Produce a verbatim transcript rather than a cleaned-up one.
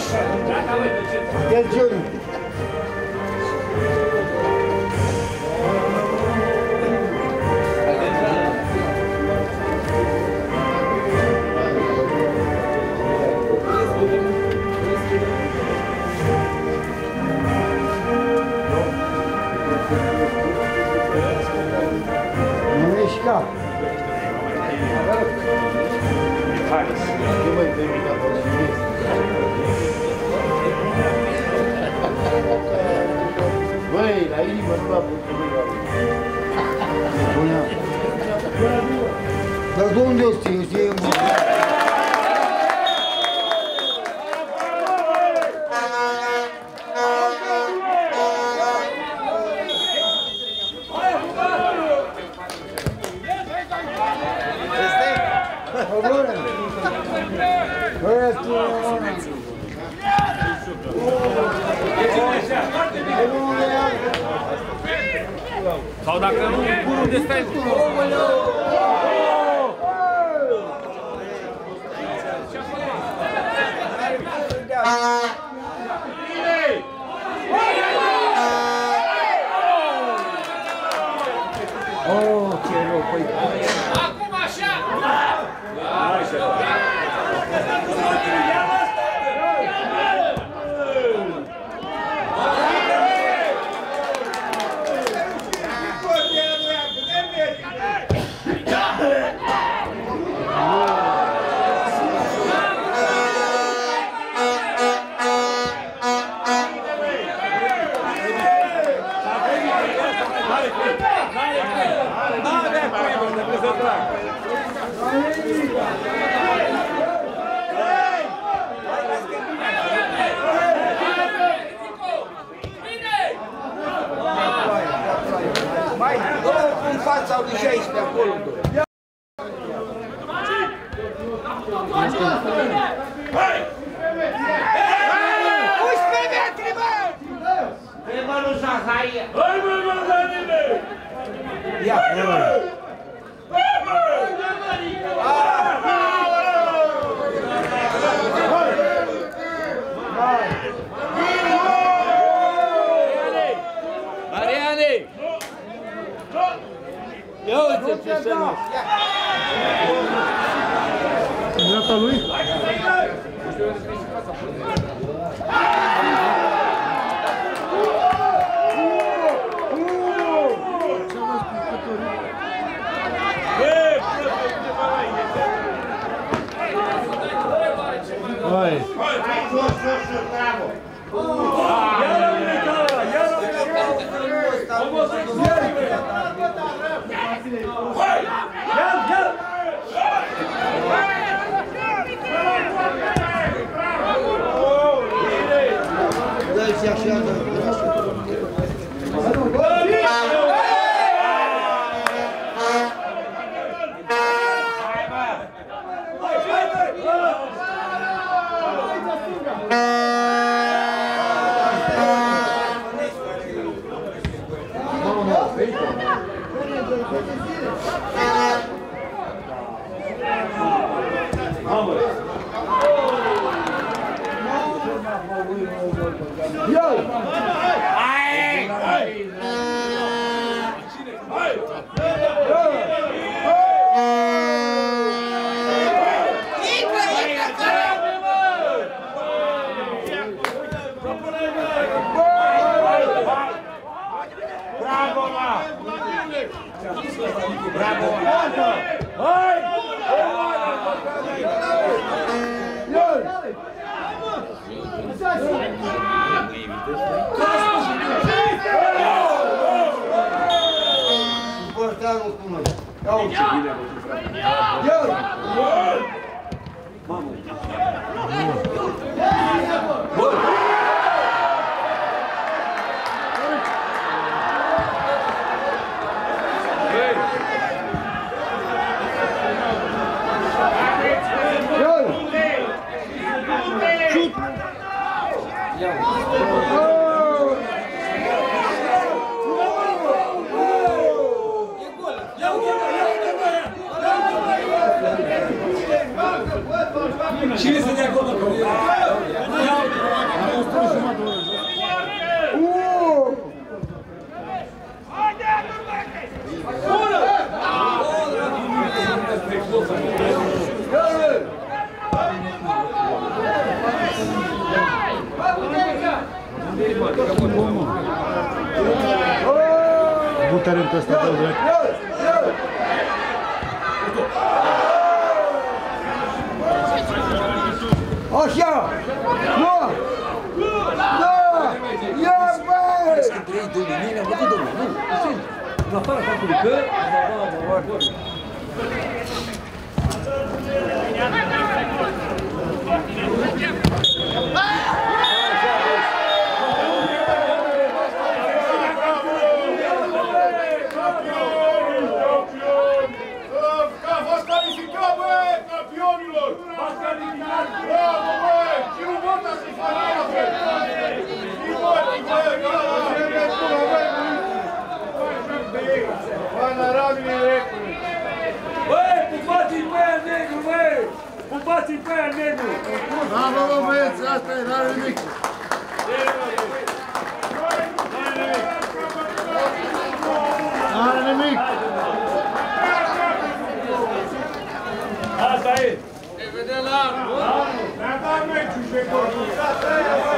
E Giuni. Nu mișca. Nu mai termina pozitivist. Băi, la inimă nu a putut. Bună. Dar de unde o știu? Știu mă. Sau dacă nu, unde stai tu? Oh, ce rău, păi... Acum așa! Mai, dă-o în fața lui șaisprezece acolo. unsprezece metri, bă! Trebuie nu Zaharia. Hai, bă, bă, bă! Ia, bă! Mariane! Ia uite ce semnă! Dreapta lui? Hai! Dă-ți așa, dă. Portarul cu noi. Ia uite ce bine vă tu, frate. Ia! Mamă! Bun! avut talentul ăsta de drept. Așa! Nu! Da! Ia, băi! Crezi că trei domnii, am văzut domnul, nu? În afara faptului că... Băi, pupați-i pe aia negru, băi! Pupați-i pe aia negru! Da, bă, bă, băieți, asta e, n-are nimic. N-are nimic. Asta e! Ne vedem la anul! Ne-a dat meciul și pe